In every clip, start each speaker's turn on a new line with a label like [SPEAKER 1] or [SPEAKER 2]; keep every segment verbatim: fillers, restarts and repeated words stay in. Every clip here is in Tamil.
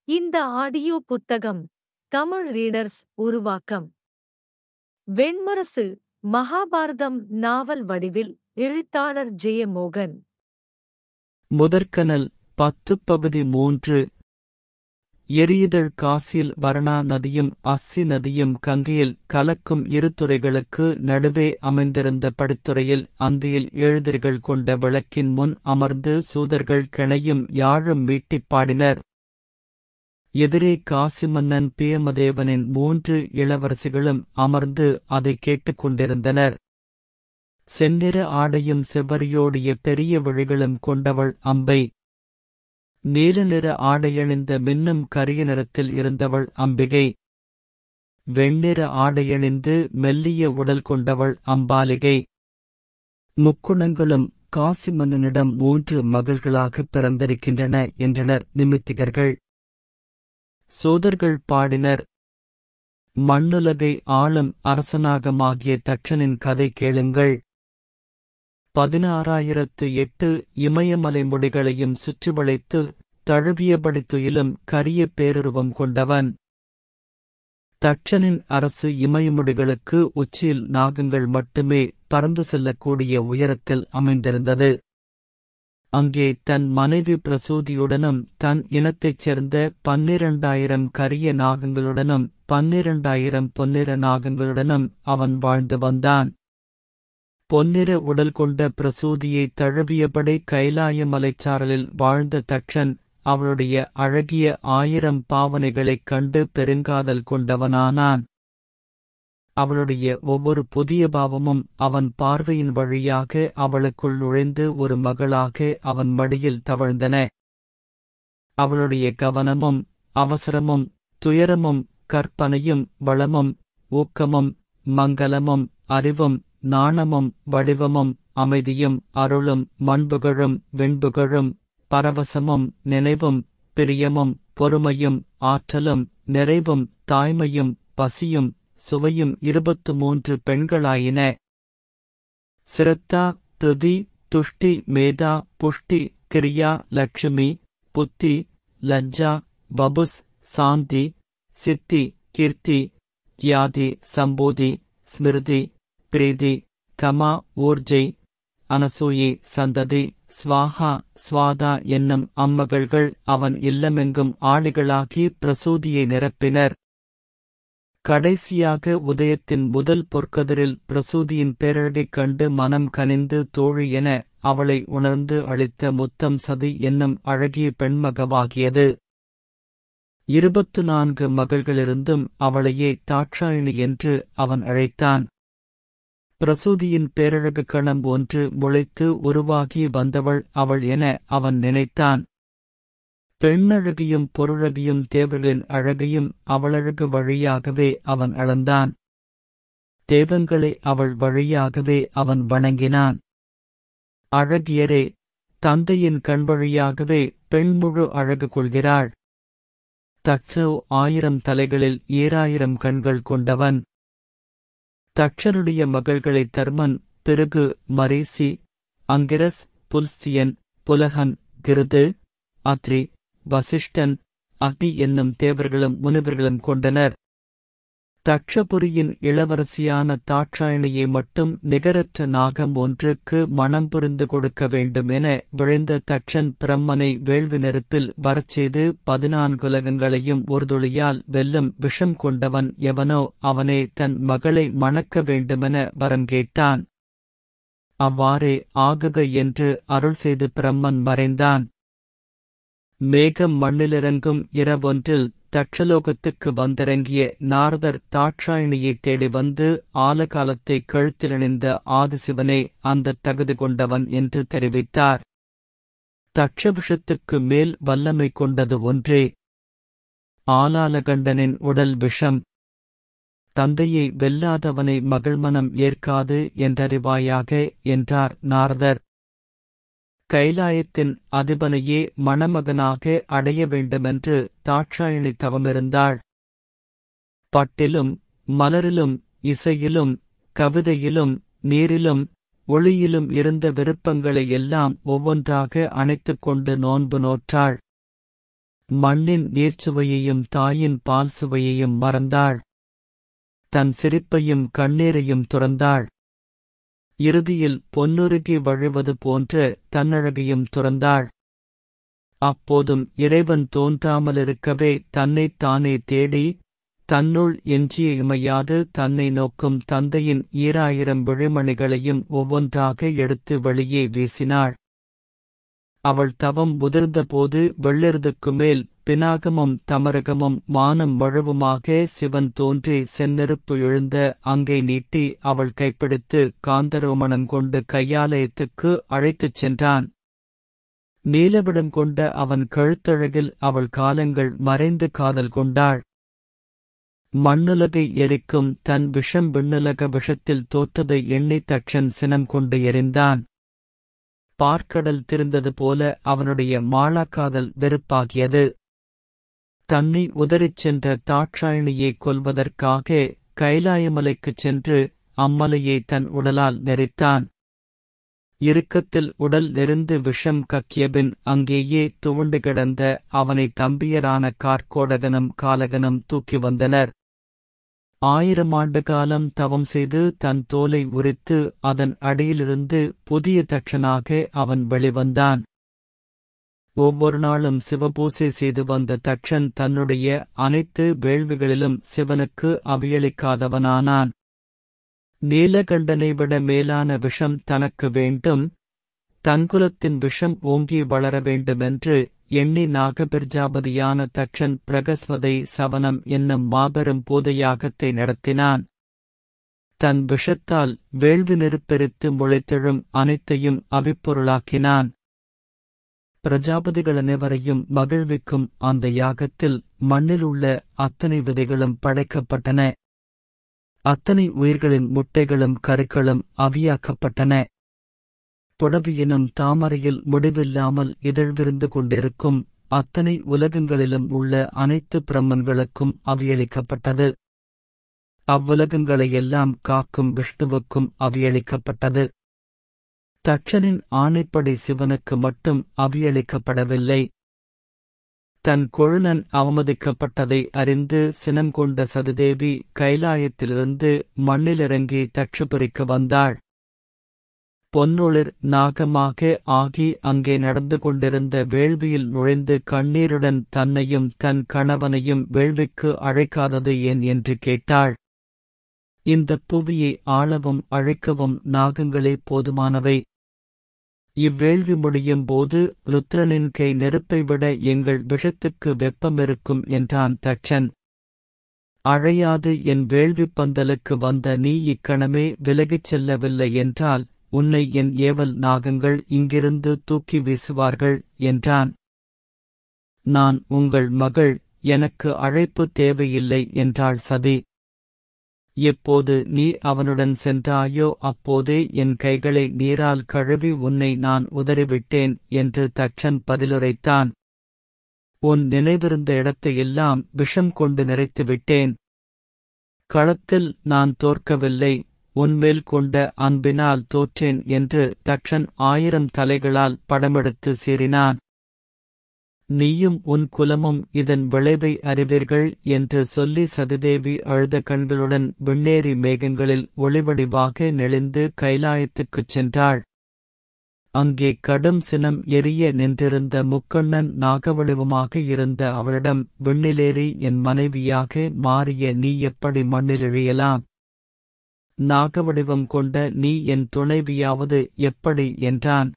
[SPEAKER 1] இந்த ஆடியோ புத்தகம் தமிழ் ரீடர்ஸ் உருவாக்கம். வெண்முரசு மகாபாரதம் நாவல் வடிவில் எழுத்தாளர் ஜெயமோகன்.
[SPEAKER 2] முதற்கனல் பத்து பகுதி மூன்று. எரியுதழ் காசில் வரணா நதியும் அஸ்ஸி நதியும் கங்கையில் கலக்கும் இரு துறைகளுக்கு நடுவே அமைந்திருந்த படித்துறையில் அந்தியில் எழுதிர்கள் கொண்ட விளக்கின் முன் அமர்ந்து சூதர்கள் கிணையும் யாழும் மீட்டிப் பாடினர். எதிரே காசி மன்னன் பேமதேவனின் மூன்று இளவரசிகளும் அமர்ந்து அதை கேட்டுக் கொண்டிருந்தனர். செந்நிற ஆடையும் செவ்வரியோடிய பெரிய விழிகளும் கொண்டவள் அம்பை. நீல நிற ஆடையணிந்த மின்னும் கரிய நிறத்தில் இருந்தவள் அம்பிகை. வெண்ணிற ஆடையணிந்து மெல்லிய உடல் கொண்டவள் அம்பாலிகை. முக்குணங்களும் காசி மன்னனிடம் மூன்று மகள்களாகப் பிறந்திருக்கின்றன என்றனர் நிமித்திகர்கள். சோதர்கள் பாடினர். மண்ணுலகை ஆளும் அரசனாகமாகிய தட்சனின் கதை கேளுங்கள். பதினாறாயிரத்து எட்டு இமயமலை முடிகளையும் சுற்றி வளைத்து தழுவியபடி துயிலும் கரிய பேருருவம் கொண்டவன். தட்சனின் அரசு இமயமுடிகளுக்கு உச்சியில் நாகங்கள் மட்டுமே பறந்து செல்லக்கூடிய உயரத்தில் அமைந்திருந்தது. அங்கே தன் மனைவி பிரசூதியுடனும் தன் இனத்தைச் சேர்ந்த பன்னிரண்டாயிரம் கரிய நாகங்களுடனும் பன்னிரண்டாயிரம் பொன்னிற நாகங்களுடனும் அவன் வாழ்ந்து வந்தான். பொன்னிற உடல் கொண்ட பிரசூதியை தழுவியபடி கைலாய மலைச்சாரலில் வாழ்ந்த தட்சன் அவளுடைய அழகிய ஆயிரம் பாவனைகளைக் கண்டு பெருங்காதல் கொண்டவனானான். அவளுடைய ஒவ்வொரு புதிய பாவமும் அவன் பார்வையின் வழியாக அவளுக்குள் நுழைந்து ஒரு மகளாக அவன் மடியில் தவழ்ந்தன. அவளுடைய கவனமும் அவசரமும் துயரமும் கற்பனையும் வளமும் ஊக்கமும் மங்கலமும் அறிவும் நாணமும் வடிவமும் அமைதியும் அருளும் மண்புகழும் வெண்புகழும் பரவசமும் நினைவும் பிரியமும் பொறுமையும் ஆற்றலும் நிறைவும் தாய்மையும் பசியும் சுவையும் இருபத்து மூன்று பெண்களாயின. சிரத்தா துதி துஷ்டி மேதா புஷ்டி கிரியா லக்ஷ்மி புத்தி லஜ்ஜா பபுஸ் சாந்தி சித்தி கீர்த்தி கியாதி சம்போதி ஸ்மிருதி பிரீதி கமா ஊர்ஜை அனசூயி சந்ததி ஸ்வாஹா ஸ்வாதா என்னும் அம்மகள்கள் அவன் இல்லமெங்கும் ஆளிகளாகி பிரசூதியை நிரப்பினர். கடைசியாக உதயத்தின் முதல் பொற்கதிரில் பிரசூதியின் பேரழகைக் கண்டு மனம் கனிந்து தோழி என அவளை உணர்ந்து அளித்த முத்தம் சதி என்னும் அழகிய பெண்மகவாகியது. இருபத்து நான்கு மகள்களிருந்தும் அவளையே தாட்சாயினி என்று அவன் அழைத்தான். பிரசூதியின் பேரழகு கணம் ஒன்று முளைத்து உருவாகி வந்தவள் அவள் என அவன் நினைத்தான். பெண்ணழகியும் பொருளகியும் தேவர்களின் அழகையும் அவளழகு வழியாகவே அவன் அளந்தான். தேவங்களை அவள் வழியாகவே அவன் வணங்கினான். அழகியரே, தந்தையின் கண் வழியாகவே பெண்முழு அழகு கொள்கிறாள். தட்சோ ஆயிரம் தலைகளில் ஏராயிரம் கண்கள் கொண்டவன். தட்சனுடைய மகள்களை தர்மன், பிருகு, மரீசி, அங்கிரஸ், புல்ஸ்தியன், புலகன், கிருது, அத்ரி, வசிஷ்டன், அக்னி என்னும் தேவர்களும் முனிவர்களும் கொண்டனர். தட்சபுரியின் இளவரசியான தாட்சாயணியை மட்டும் நிகரற்ற நாகம் ஒன்றுக்கு மணம் புரிந்து கொடுக்க வேண்டும் என விழைந்த தட்சன் பிரம்மனை வேள்வி நெருப்பில் வரச்செய்து பதினான்குலகங்களையும் ஒரு துளியால் வெல்லும் விஷம் கொண்டவன் எவனோ அவனே தன் மகளை மணக்க வேண்டுமென வரம் கேட்டான். அவ்வாறே ஆகுக என்று அருள் செய்து பிரம்மன் மறைந்தான். மேகம் மண்ணிலிறங்கும் இரவொன்றில் தட்சலோகத்துக்கு வந்திறங்கிய நாரதர் தாட்சாயணியைத் தேடி வந்து ஆலகாலத்தை கழுத்திலணிந்த ஆதிசிவனே அந்த தகுதி கொண்டவன் என்று தெரிவித்தார். தட்சவிஷத்துக்கு மேல் வல்லமை கொண்டது ஒன்றே. ஆலாலகண்டனின் உடல் விஷம். தந்தையை வெல்லாதவனை மகள் மனம் ஏற்காது என்றறிவாயாக என்றார் நாரதர். கைலாயத்தின் அதிபனையே மணமகனாக அடைய வேண்டுமென்று தாட்சாயணி தவமிருந்தாள். பட்டிலும் மலரிலும் இசையிலும் கவிதையிலும் நீரிலும் ஒளியிலும் இருந்த விருப்பங்களை எல்லாம் ஒவ்வொன்றாக அணைத்துக் கொண்டு நோன்பு நோற்றாள். மண்ணின் நீர்ச்சுவையையும் தாயின் பால் சுவையையும் மறந்தாள். தன் சிரிப்பையும் கண்ணீரையும் துறந்தாள். இறுதியில் பொன்னுருகி வழிவது போன்ற தன்னழகையும் துறந்தாள். அப்போதும் இறைவன் தோன்றாமலிருக்கவே தன்னைத் தானே தேடி, தன்னுள் எஞ்சிய இமையாது தன்னை நோக்கும் தந்தையின் ஈராயிரம் விழிமணிகளையும் ஒவ்வொன்றாக எடுத்து வெளியே வீசினாள். அவள் தவம் முதிர்ந்தபோது வெள்ளெருதுக்கு மேல் பினாகமும் தமரகமும் வானம் வழுவுமாக சிவன் தோன்றி செந்நெருப்பு எழுந்த அங்கை நீட்டி அவள் கைப்பிடித்து காந்தரோமணம் கொண்டு கையாலயத்துக்கு அழைத்துச் சென்றான். நீலவிடம் கொண்ட அவன் கழுத்தழகில் அவள் காலங்கள் மறைந்து காதல் கொண்டாள். மண்ணுலகை எரிக்கும் தன் விஷம் விண்ணுலக விஷத்தில் தோற்றதை எண்ணி தக்ஷன் சினம் கொண்டு எறிந்தான். பார்க்கடல் திரிந்தது போல அவனுடைய மாளாக்காதல் வெறுப்பாகியது. தன்னை உதறிச் சென்ற தாட்சாயணியை கொல்வதற்காக கைலாயமலைக்குச் சென்று அம்மலையை தன் உடலால் நெரித்தான். இறுக்கத்தில் உடல் நெறிந்து விஷம் கக்கியபின் அங்கேயே துவண்டு கிடந்த அவனை தம்பியரான கார்க்கோடகனும் காலகனும் தூக்கி வந்தனர். ஆயிரம் ஆண்டு காலம் தவம் செய்து தன் தோலை உரித்து அதன் அடியிலிருந்து புதிய தக்ஷனாக அவன் வெளிவந்தான். ஒவ்வொரு நாளும் சிவபூசை செய்து வந்த தக்ஷன் தன்னுடைய அனைத்து வேள்விகளிலும் சிவனுக்கு அவியளிக்காதவனானான். நீலகண்டனை விட மேலான விஷம் தனக்கு வேண்டும், தன்குலத்தின் விஷம் ஓங்கி வளர வேண்டுமென்று எண்ணி நாகபிர்ஜாபதியான தக்ஷன் பிரகஸ்வதை சவனம் என்னும் மாபெரும் பூதயாகத்தை நடத்தினான். தன் விஷத்தால் வேள்வி நெருப்பெரித்து முளைத்தெழும் அனைத்தையும் அவிப்பொருளாக்கினான். பிரஜாபதிகள் அனைவரையும் மகிழ்விக்கும் அந்த யாகத்தில் மண்ணிலுள்ள அத்தனை விதைகளும் படைக்கப்பட்டன. அத்தனை உயிர்களின் முட்டைகளும் கருக்களும் அவியாக்கப்பட்டன. புடவியினும் தாமரையில் முடிவில்லாமல் இதழ்விருந்து கொண்டிருக்கும் அத்தனை உலகங்களிலும் உள்ள அனைத்து பிரம்மன்களுக்கும் அவியளிக்கப்பட்டது. அவ்வுலகங்களையெல்லாம் காக்கும் விஷ்ணுவுக்கும் அவியளிக்கப்பட்டது. தக்ஷனின் ஆணைப்படி சிவனுக்கு மட்டும் அவியளிக்கப்படவில்லை. தன் கொழுநன் அவமதிக்கப்பட்டதை அறிந்து சினம் கொண்ட சதுதேவி கைலாயத்திலிருந்து மண்ணிலிறங்கி தக்ஷபுரிக்கு வந்தாள். பொன்னொளிர் நாகமாக ஆகி அங்கே நடந்து கொண்டிருந்த வேள்வியில் நுழைந்து கண்ணீருடன் தன்னையும் தன் கணவனையும் வேள்விக்கு அழைக்காதது ஏன் என்று கேட்டாள். இந்தப் புவியை ஆளவும் அழைக்கவும் நாகங்களே போதுமானவை. இவ்வேள்வி முடியும் போது ருத்ரனின் கை நெருப்பை விட எங்கள் விஷத்துக்கு வெப்பமிருக்கும் என்றான் தக்ஷன். அழையாது என் வேள்விப் பந்தலுக்கு வந்த நீ இக்கணமே விலகிச் செல்லவில்லை என்றால் உன்னை என் ஏவல் நாகங்கள் இங்கிருந்து தூக்கி வீசுவார்கள் என்றான். நான் உங்கள் மகள், எனக்கு அழைப்பு தேவையில்லை என்றாள் சதி. எப்போது நீ அவனுடன் சென்றாயோ அப்போதே என் கைகளை நீரால் கழுவி உன்னை நான் உதறிவிட்டேன் என்று தக்ஷன் பதிலுரைத்தான். உன் நினைவிருந்த இடத்தையெல்லாம் விஷம் கொண்டு நிறைத்துவிட்டேன். களத்தில் நான் தோற்கவில்லை, உன்மேல் கொண்ட அன்பினால் தோற்றேன் என்று தக்ஷன் ஆயிரம் தலைகளால் படமெடுத்து சீறினான். நீயும் உன் குலமும் இதன் விளைவை அறிவீர்கள் என்று சொல்லி சதிதேவி அழுத கண்களுடன் விண்ணேறி மேகங்களில் ஒளிவடிவாக நெளிந்து கைலாயத்துக்குச் சென்றாள். அங்கே கடும் சினம் எரிய நின்றிருந்த முக்கண்ணன் நாகவடிவமாக இருந்த அவளிடம், விண்ணிலேறி என் மனைவியாக மாறிய நீ எப்படி மண்ணிலிழியலாம்? நாகவடிவம் கொண்ட நீ என் துணைவியாவது எப்படி என்றான்.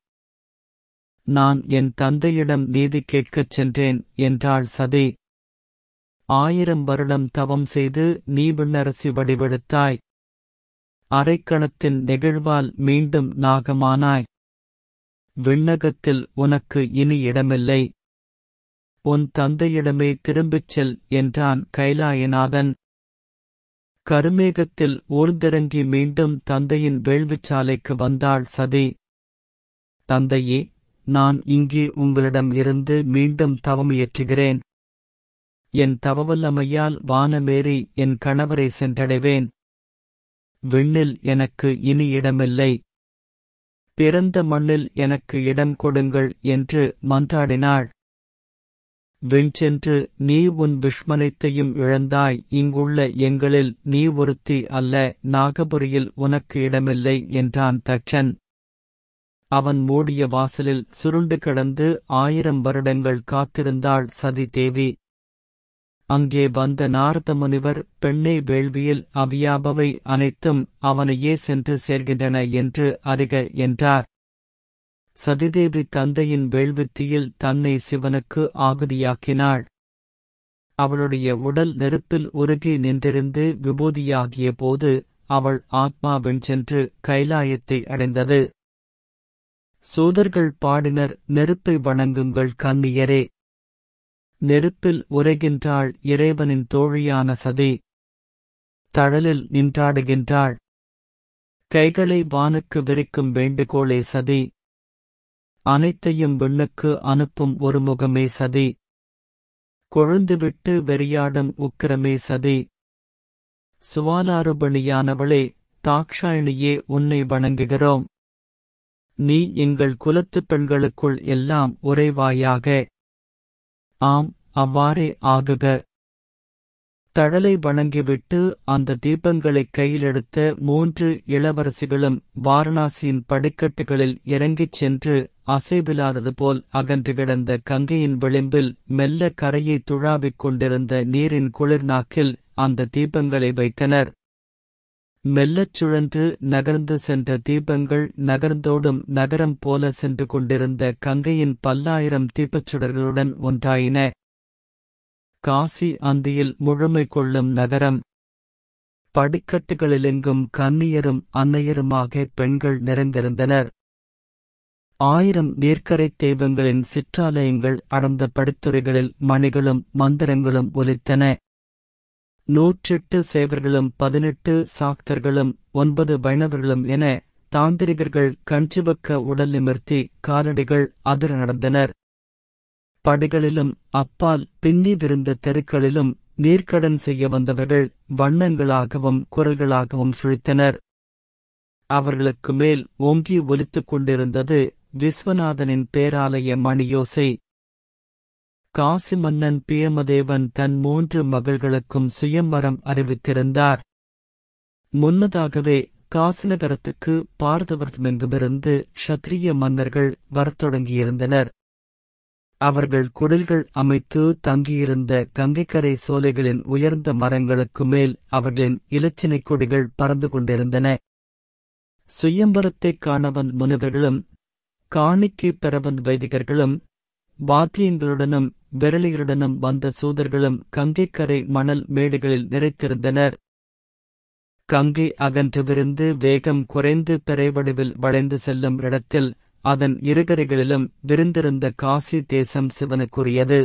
[SPEAKER 2] நான் என் தந்தையிடம் நீதி கேட்கச் சென்றேன் என்றாள் சதி. ஆயிரம் வருடம் தவம் செய்து நீ விண்ணரசி வடிவெடுத்தாய். அரைக்கணத்தின் நெகிழ்வால் மீண்டும் நாகமானாய். விண்ணகத்தில் உனக்கு இனி இடமில்லை. உன் தந்தையிடமே திரும்பிச் செல் என்றான் கைலாயநாதன். கருமேகத்தில் ஊர்ந்திறங்கி மீண்டும் தந்தையின் வேள்விச்சாலைக்கு வந்தாள் சதி. தந்தையே, நான் இங்கே உங்களிடம் இருந்து மீண்டும் தவம் இயற்றுகிறேன். என் தவவல்லமையால் வானமேறி என் கணவரை சென்றடைவேன். விண்ணில் எனக்கு இனி இடமில்லை. பிறந்த மண்ணில் எனக்கு இடம் கொடுங்கள் என்று மன்றாடினாள். விண்சென்று நீ உன் விஷ்மனைத்தையும் இழந்தாய். இங்குள்ள எங்களில் நீ ஒருத்தி அல்ல. நாகபுரியில் உனக்கு இடமில்லை என்றான் தட்சன். அவன் மூடிய வாசலில் சுருண்டு கிடந்து ஆயிரம் வருடங்கள் காத்திருந்தாள் சதி தேவி. அங்கே வந்த நாரத முனிவர், பெண்ணை வேள்வியில் அவியாபவை அனைத்தும் அவனையே சென்று சேர்கின்றன என்று அறிக என்றார். சதிதேவி தந்தையின் வேள்வித்தியில் தன்னை சிவனுக்கு ஆகுதியாக்கினாள். அவளுடைய உடல் நெருப்பில் உருகி நின்றிருந்து விபூதியாகிய போது அவள் ஆத்மா வெஞ்சென்று கைலாயத்தை அடைந்தது. சூதர்கள் பாடினர், நெருப்பை வணங்குங்கள் கன்னியரே. நெருப்பில் உரைகின்றாள் இறைவனின் தோழியான சதி. தழலில் நின்றாடுகின்றாள். கைகளை வானுக்கு விரிக்கும் வேண்டுகோளே சதி. அனைத்தையும் விண்ணுக்கு அனுப்பும் ஒரு முகமே சதி. கொழுந்துவிட்டு வெறியாடும் உக்கிரமே சதி. சுவாலாருபணியானவளே, தாக்ஷாயணியே, உன்னை வணங்குகிறோம். நீ எங்கள் குலத்துப் பெண்களுக்குள் எல்லாம் உறைவாயாக. ஆம், அவ்வாறே ஆகுக. தழலை வணங்கிவிட்டு அந்த தீபங்களைக் கையிலெடுத்த மூன்று இளவரசிகளும் வாரணாசியின் படிக்கட்டுகளில் இறங்கிச் சென்று அசைவில்லாதது போல் அகன்று கிடந்த கங்கையின் விளிம்பில் மெல்ல கரையை துழாவிக் கொண்டிருந்த நீரின் குளிர்நாக்கில் அந்த தீபங்களை வைத்தனர். மெல்லச் சுழன்று நகர்ந்து சென்ற தீபங்கள் நகர்ந்தோடும் நகரம் போல சென்று கொண்டிருந்த கங்கையின் பல்லாயிரம் தீபச்சுடர்களுடன் ஒன்றாயின. காசி அந்தியில் முழுமை கொள்ளும் நகரம். படிக்கட்டுகளிலெங்கும் கன்னியரும் அன்னையருமாக பெண்கள் நிறைந்திருந்தனர். ஆயிரம் நீர்க்கரைத் தெய்வங்களின் சிற்றாலயங்கள் அடர்ந்த படித்துறைகளில் மணிகளும் மந்திரங்களும் ஒலித்தன. நூற்றெட்டு சேவர்களும் பதினெட்டு சாக்தர்களும் ஒன்பது வைணவர்களும் என தாந்திரிகர்கள் கஞ்சிவக்க உடல் நிமிர்த்தி காலடிகள் அதிர நடந்தனர். படிகளிலும் அப்பால் பின்னி விருந்த தெருக்களிலும் நீர்க்கடன் செய்ய வந்தவர்கள் வண்ணங்களாகவும் குரல்களாகவும் சுழித்தனர். அவர்களுக்கு மேல் ஓங்கி ஒலித்துக் கொண்டிருந்தது விஸ்வநாதனின் பேராலய மணியோசை. காசி மன்னன் பியமதேவன் தன் மூன்று மகள்களுக்கும் சுயம்வரம் அறிவித்திருந்தார். முன்னதாகவே காசிநகரத்துக்கு பார்த்தவர்மெங்குமிருந்து க்ஷத்ரிய மன்னர்கள் வரத் தொடங்கியிருந்தனர். அவர்கள் குடில்கள் அமைத்து தங்கியிருந்த கங்கைக்கரை சோலைகளின் உயர்ந்த மரங்களுக்கு மேல் அவர்களின் இலச்சினைக் கொடிகள் பறந்து கொண்டிருந்தன. சுயம்பரத்தைக் காணவன் முனிவர்களும் காணிக்கை பெறவன் வைதிகர்களும் வாத்தியங்களுடனும் விரலிகளுடனும் வந்த சூதர்களும் கங்கைக்கரை மணல் மேடுகளில் நிறைத்திருந்தனர். கங்கை அகன்று விரிந்து வேகம் குறைந்து பிறைவடிவில் வளைந்து செல்லும் இடத்தில் அதன் இருகரைகளிலும் விரிந்திருந்த காசி தேசம் சிவனுக்குரியது.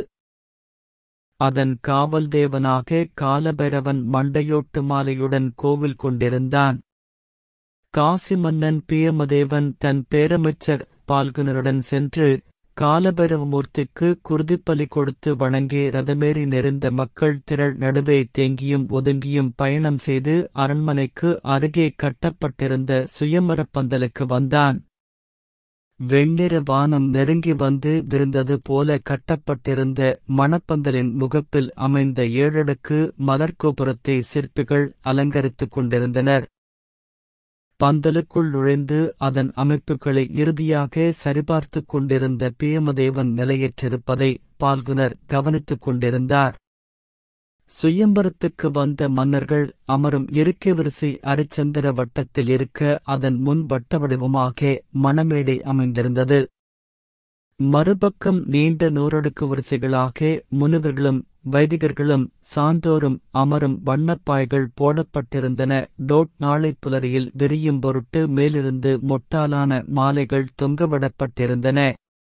[SPEAKER 2] அதன் காவல் தேவனாக காலபைரவன் மண்டையோட்டு மாலையுடன் கோவில் கொண்டிருந்தான். காசி மன்னன் பியமதேவன் தன் பேரமைச்சர் பால்குனருடன் சென்று காலபைரவமூர்த்திக்கு குருதிப்பலி கொடுத்து வணங்கி ரதமேறி நெறிந்த மக்கள் திரள் நடுவே தேங்கியும் ஒதுங்கியும் பயணம் செய்து அரண்மனைக்கு அருகே கட்டப்பட்டிருந்த சுயமரப் பந்தலுக்கு வந்தான். வெண்ணிற வானம் நெருங்கி வந்து விருந்தது போல கட்டப்பட்டிருந்த மணப்பந்தலின் முகப்பில் அமைந்த ஏழடுக்கு மலர்கோபுரத்தை சிற்பிகள் அலங்கரித்துக் கொண்டிருந்தனர். பந்தலுக்குள் நுழைந்து அதன் அமைப்புகளை இறுதியாக சரிபார்த்துக் கொண்டிருந்த பியமதேவன் நிலையற்றிருப்பதை பால்குனர் கவனித்துக் கொண்டிருந்தார். சுயம்பரத்துக்கு வந்த மன்னர்கள் அமரும் இருக்கை வரிசை அரிச்சந்திர வட்டத்தில் இருக்க அதன் முன் வட்ட வடிவமாக மணமேடை அமைந்திருந்தது. மறுபக்கம் நீண்ட நூறடுக்கு வரிசைகளாக முனிவர்களும் வைதிகர்களும் சான்றோரும் அமரும் வண்ணப்பாய்கள் போடப்பட்டிருந்தன. டோட் நாளை புலரியில் விரியும் பொருட்டு மேலிருந்து மொட்டாலான மாலைகள் தொங்கவிடப்பட்டிருந்தன.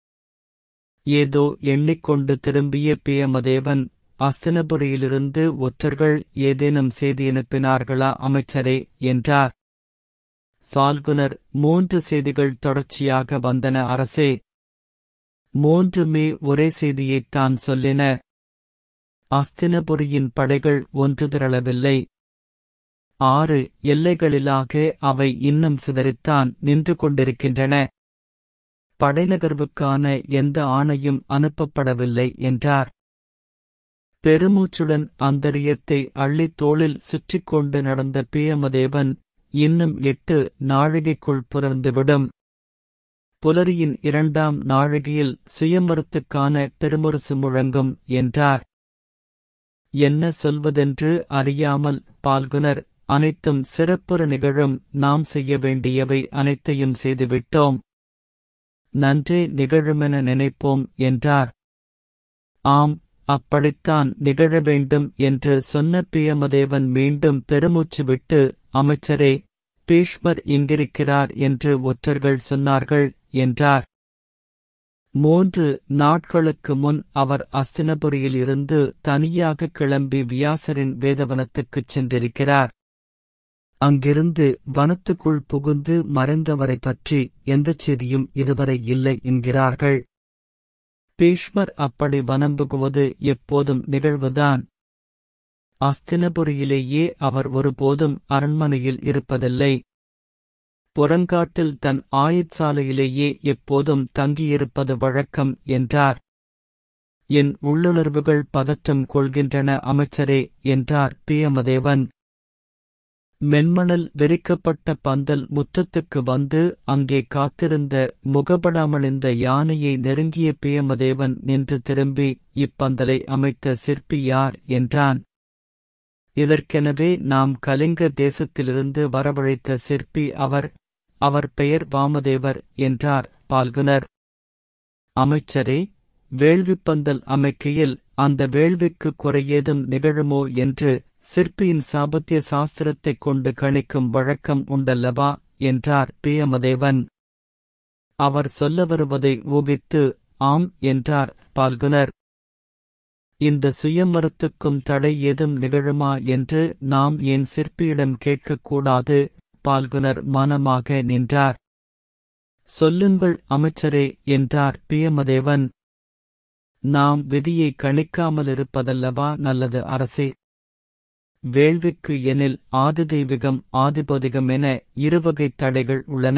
[SPEAKER 2] ஏதோ எண்ணிக்கொண்டு திரும்பிய பியமதேவன், அஸ்தினபுரியிலிருந்து ஒற்றர்கள் ஏதேனும் செய்தி அனுப்பினார்களா அமைச்சரே என்றார். சால்குனர், மூன்று செய்திகள் தொடர்ச்சியாக வந்தன அரசே. மூன்றுமே ஒரே செய்தியைத்தான் சொல்லின. அஸ்தினபுரியின் படைகள் ஒன்று திரளவில்லை. ஆறு எல்லைகளிலாக அவை இன்னும் சிதறித்தான் நின்று கொண்டிருக்கின்றன. படைநகர்வுக்கான எந்த ஆணையும் அனுப்பப்படவில்லை என்றார். பெருமூச்சுடன் அந்தரியத்தை அள்ளித் தோளில் சுற்றிக் கொண்டு நடந்த பியமதேவன் இன்னும் எட்டு நாழிகைக்குள் புலர்ந்துவிடும். புலரியின் இரண்டாம் நாழிகையில் சுயமரத்துக்கான பெருமுரசு முழங்கும் என்றார். என்ன சொல்வதென்று அறியாமல் பால்குனர், அனைத்தும் சிறப்புற நிகழும், நாம் செய்ய வேண்டியவை அனைத்தையும் செய்துவிட்டோம். நன்றே நிகழுமென நினைப்போம் என்றார். ஆம், அப்படித்தான் நிகழ வேண்டும் என்று சொன்ன பியமதேவன் மீண்டும் பெருமூச்சு விட்டு, அமைச்சரே, பீஷ்மர் இங்கிருக்கிறார் என்று ஒற்றர்கள் சொன்னார்கள் என்றார். மூன்று நாட்களுக்கு முன் அவர் அஸ்தினபுரியில் இருந்து தனியாக கிளம்பி வியாசரின் வேதவனத்துக்குச் சென்றிருக்கிறார். அங்கிருந்து வனத்துக்குள் புகுந்து மறைந்தவரை பற்றி எந்தச் செய்தியும் இதுவரை இல்லை என்கிறார்கள். பீஷ்மர் அப்படி வனம் புகுவது எப்போதும் நிகழ்வுதான். அஸ்தினபுரியிலேயே அவர் ஒருபோதும் அரண்மனையில் இருப்பதில்லை. புறங்காட்டில் தன் ஆயுட்சாலையிலேயே எப்போதும் தங்கியிருப்பது வழக்கம் என்றார். என் உள்ளுணர்வுகள் பதற்றம் கொள்கின்றன அமைச்சரே என்றார் பியமதேவன். மென்மணல் விரிக்கப்பட்ட பந்தல் முற்றத்துக்கு வந்து அங்கே காத்திருந்த முகபடாமணிந்த யானையை நெருங்கிய பியமதேவன் நின்று திரும்பி, இப்பந்தலை அமைத்த சிற்பி யார் என்றான். இதற்கெனவே நாம் கலிங்க தேசத்திலிருந்து வரவழைத்த சிற்பி அவர். அவர் பெயர் வாமதேவர் என்றார் பால்குனர். அமைச்சரே, வேள்விப்பந்தல் அமைக்கையில் அந்த வேள்விக்கு குறையேதும் நிகழுமோ என்று சிற்பியின் சாபத்திய சாஸ்திரத்தைக் கொண்டு கணிக்கும் வழக்கம் உண்டல்லவா என்றார் பியமதேவன். அவர் சொல்ல வருவதை ஊகித்து ஆம் என்றார் பால்குனர். இந்த சுயமரத்துக்கும் தடை ஏதும் நிகழுமா என்று நாம் ஏன் சிற்பியிடம் கேட்கக்கூடாது? பால்குனர் மனமாக நின்றார். சொல்லுங்கள் அமைச்சரே என்றார் பியமதேவன். நாம் விதியை கணிக்காமலிருப்பதல்லவா நல்லது அரசே. வேள்விக்கு எனில் ஆதிதெய்வீகம் ஆதிபௌதிகம் என இருவகை தடைகள் உள்ளன.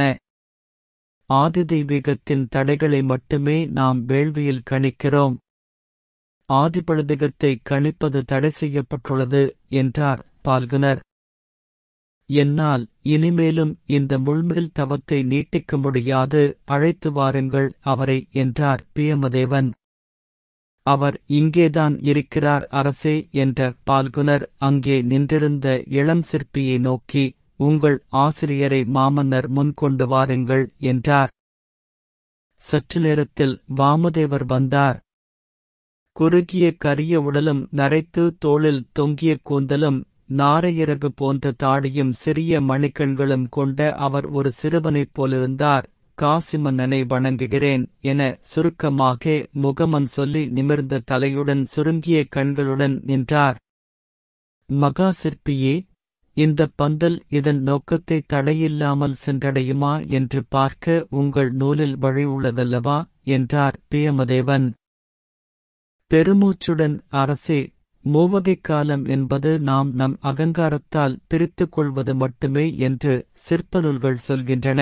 [SPEAKER 2] ஆதிதெய்வீகத்தின் தடைகளை மட்டுமே நாம் வேள்வியில் கணிக்கிறோம். ஆதிபௌதிகத்தை கணிப்பது தடை செய்யப்பட்டுள்ளது என்றார் பால்குனர். என்னால் இனிமேலும் இந்த முள்மேல் தவத்தை நீட்டிக்க முடியாது, அழைத்து வாருங்கள் அவரை என்றார் பியமதேவன். அவர் இங்கேதான் இருக்கிறார் அரசே என்ற பால்குனர் அங்கே நின்றிருந்த இளம் சிற்பியை நோக்கி, உங்கள் ஆசிரியரை மாமன்னர் முன் கொண்டு வாருங்கள் என்றார். சற்று நேரத்தில் வாமதேவர் வந்தார். குறுகிய கரிய உடலும் நரைத்து தோளில் தொங்கிய கூந்தலும் நாரையிறகு போன்ற தாடியும் சிறிய மணிக்கண்களும் கொண்ட அவர் ஒரு சிறுவனைப் போலிருந்தார். காசிமன்னனை வணங்குகிறேன் என சுருக்கமாக முகமன் சொல்லி நிமிர்ந்த தலையுடன் சுருங்கிய கண்களுடன் நின்றார். மகா சிற்பியே, இந்தப் பந்தல் இதன் நோக்கத்தை தடையில்லாமல் சென்றடையுமா என்று பார்க்க உங்கள் நூலில் வழி உள்ளதல்லவா என்றார் பியமதேவன். பெருமூச்சுடன், அரசே, மூவகைக் காலம் என்பது நாம் நம் அகங்காரத்தால் பிரித்துக் கொள்வது மட்டுமே என்று சிற்பநூல்கள் சொல்கின்றன.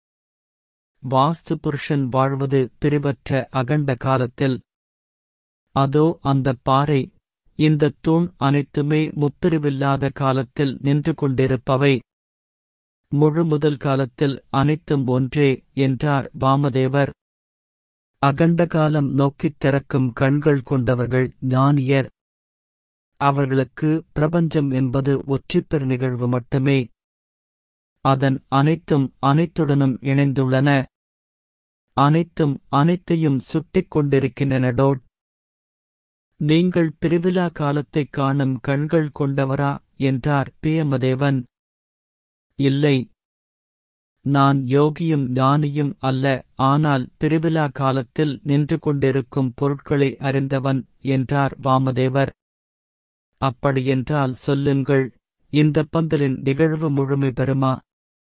[SPEAKER 2] வாஸ்து புருஷன் வாழ்வது பிரிவற்ற அகண்ட காலத்தில். அதோ அந்தப் பாறை, இந்தத் தூண் அனைத்துமே முப்பிரிவில்லாத காலத்தில் நின்று கொண்டிருப்பவை. முழு முதல் காலத்தில் அனைத்தும் ஒன்றே என்றார் வாமதேவர். அகண்ட காலம் நோக்கித் திறக்கும் கண்கள் கொண்டவர்கள் ஞானியர். அவர்களுக்கு பிரபஞ்சம் என்பது ஒற்றைப்பெரு நிகழ்வு மட்டுமே. அதன் அனைத்தும் அனைத்துடனும் இணைந்துள்ளன. அனைத்தும் அனைத்தையும் சுட்டிக் கொண்டிருக்கின்றன. டோட் நீங்கள் பிரிவிலா காலத்தைக் காணும் கண்கள் கொண்டவரா என்றார் பியமதேவன். இல்லை, நான் யோகியும் ஞானியும் அல்ல, ஆனால் பிரிவிலா காலத்தில் நின்று கொண்டிருக்கும் பொருட்களை அறிந்தவன் என்றார் வாமதேவர். அப்படியென்றால் சொல்லுங்கள், இந்த பந்தலின் நிகழ்வு முழுமை பெறுமா?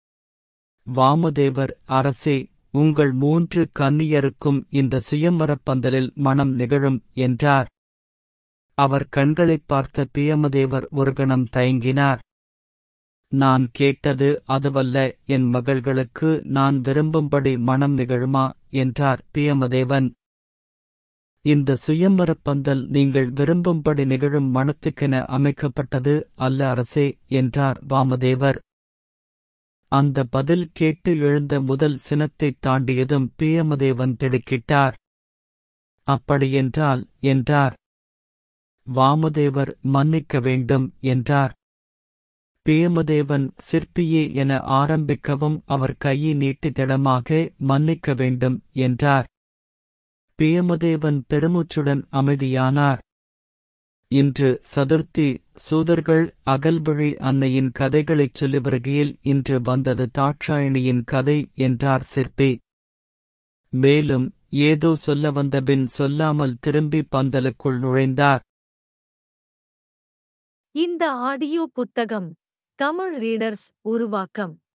[SPEAKER 2] வாமதேவர், அரசே, உங்கள் மூன்று கன்னியருக்கும் இந்த சுயம்பரப் பந்தலில் மணம் நிகழும் என்றார். அவர் கண்களைப் பார்த்த பியமதேவர் ஒரு கணம் தயங்கினார். நான் கேட்டது அதுவல்ல, என் மகள்களுக்கு நான் விரும்பும்படி மணம் நிகழுமா என்றார் பியமதேவன். இந்த சுயம்பரப் பந்தல் நீங்கள் விரும்பும்படி நிகழும் மணத்துக்கென அமைக்கப்பட்டது அல்ல அரசே, என்றார் வாமதேவர். அந்த பதில் கேட்டு எழுந்த முதல் சினத்தைத் தாண்டியதும் பிரமதேவன் திடுக்கிட்டார். அப்படியென்றால் என்றார். வாமதேவர் மன்னிக்க வேண்டும் என்றார். பிரமதேவன் சிற்பியே என ஆரம்பிக்கவும் அவர் கையை நீட்டி திடமாக மன்னிக்க வேண்டும் என்றார். பிரமதேவன் பெருமூச்சுடன் அமைதியானார். இன்று சதுர்த்தி. சூதர்கள் அகல்விழி அன்னையின் கதைகளைச் சொல்லி வருகையில் இன்று வந்தது தாட்சாயணியின் கதை என்றார் சிற்பி. மேலும் ஏதோ சொல்ல வந்தபின் சொல்லாமல் திரும்பி பந்தலுக்குள் நுழைந்தார்.
[SPEAKER 1] இந்த ஆடியோ புத்தகம் தமிழ் ரீடர்ஸ் உருவாக்கம்.